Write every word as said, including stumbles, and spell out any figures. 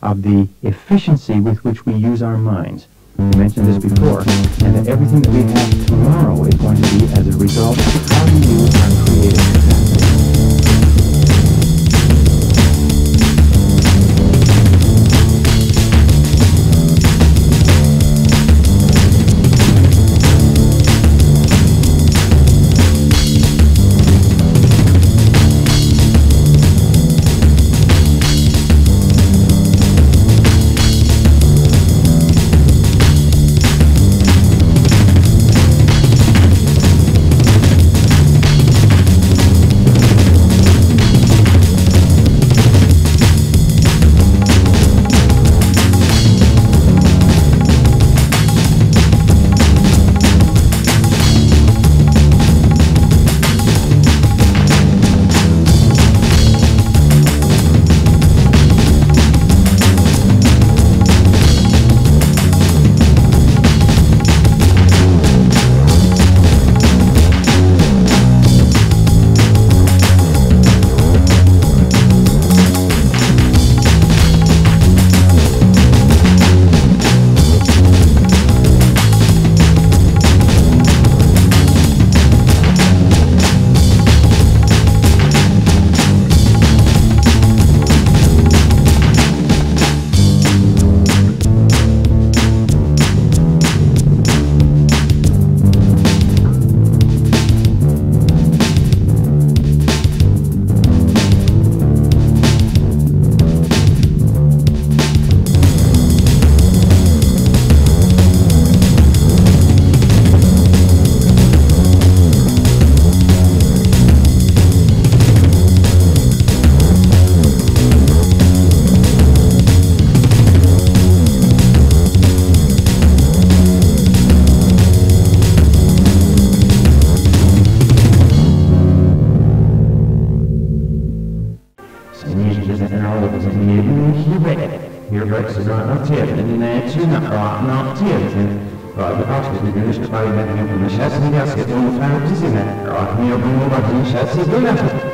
of the efficiency with which we use our minds. We mentioned this before, and that everything that we have tomorrow is going to be as a result of how we use our creative capacity. Hierbij is een actief en in het zin een actief. Right, the box is going to be the chassis, yes, it's on the front, isn't it? Right, here, bring over the chassis,